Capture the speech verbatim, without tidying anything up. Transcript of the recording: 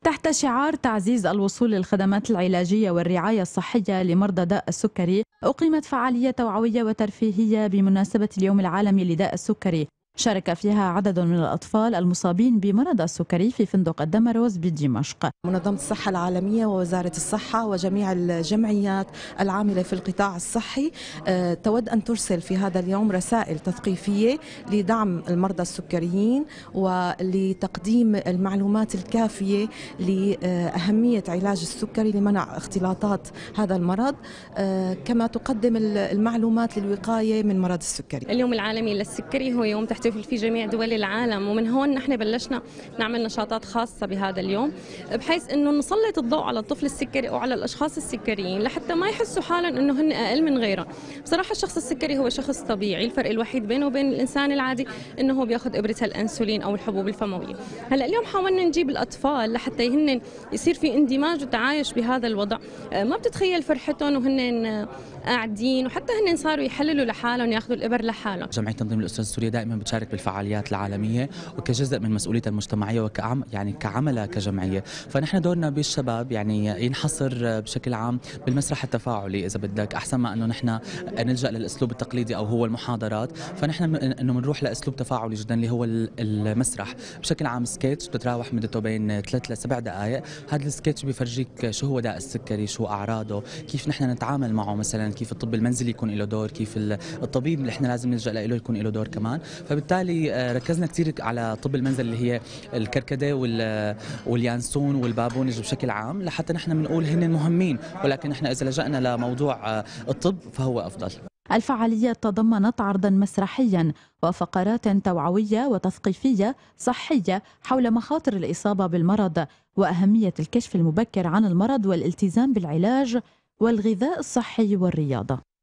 تحت شعار تعزيز الوصول للخدمات العلاجية والرعاية الصحية لمرضى داء السكري، أقيمت فعالية توعوية وترفيهية بمناسبة اليوم العالمي لداء السكري، شارك فيها عدد من الأطفال المصابين بمرض السكري في فندق الدمروز بدمشق. منظمة الصحة العالمية ووزارة الصحة وجميع الجمعيات العاملة في القطاع الصحي تود أن ترسل في هذا اليوم رسائل تثقيفية لدعم المرضى السكريين ولتقديم المعلومات الكافية لأهمية علاج السكري لمنع اختلاطات هذا المرض، كما تقدم المعلومات للوقاية من مرض السكري. اليوم العالمي للسكري هو يوم تحتفل فيه جميع دول العالم، ومن هون نحن بلشنا نعمل نشاطات خاصة بهذا اليوم بحيث انه نسلط الضوء على الطفل السكري او على الاشخاص السكريين لحتى ما يحسوا حالا انه هن اقل من غيرهم. بصراحة الشخص السكري هو شخص طبيعي، الفرق الوحيد بينه وبين الانسان العادي انه هو بياخذ ابرة الانسولين او الحبوب الفموية. هلا اليوم حاولنا نجيب الاطفال لحتى هن يصير في اندماج وتعايش بهذا الوضع، ما بتتخيل فرحتهم وهن قاعدين، وحتى هن صاروا يحللوا لحالهم ياخذوا الابر لحالهم. جمعية تنظيم الاسره السوريه دائما بتشارك بالفعاليات العالميه وكجزء من مسؤوليتها المجتمعيه وكعم يعني كعملها كجمعيه، فنحن دورنا بالشباب يعني ينحصر بشكل عام بالمسرح التفاعلي اذا بدك، احسن ما انه نحن نلجا للاسلوب التقليدي او هو المحاضرات، فنحن انه بنروح لاسلوب تفاعلي جدا اللي هو المسرح بشكل عام. سكيتش بتتراوح مدته بين ثلاث لسبع دقائق، هذا السكيتش بيفرجيك شو هو داء السكري، شو اعراضه، كيف نحن نتعامل معه، مثلا كيف الطب المنزلي يكون له دور، كيف الطبيب اللي احنا لازم نلجا له يكون له دور كمان. فبالتالي ركزنا كثير على طب المنزل اللي هي الكركديه واليانسون والبابونج بشكل عام، لحتى نحن بنقول هن مهمين، ولكن نحن اذا لجأنا لموضوع الطب فهو افضل. الفعالية تضمنت عرضا مسرحيا وفقرات توعوية وتثقيفية صحية حول مخاطر الإصابة بالمرض وأهمية الكشف المبكر عن المرض والالتزام بالعلاج والغذاء الصحي والرياضة.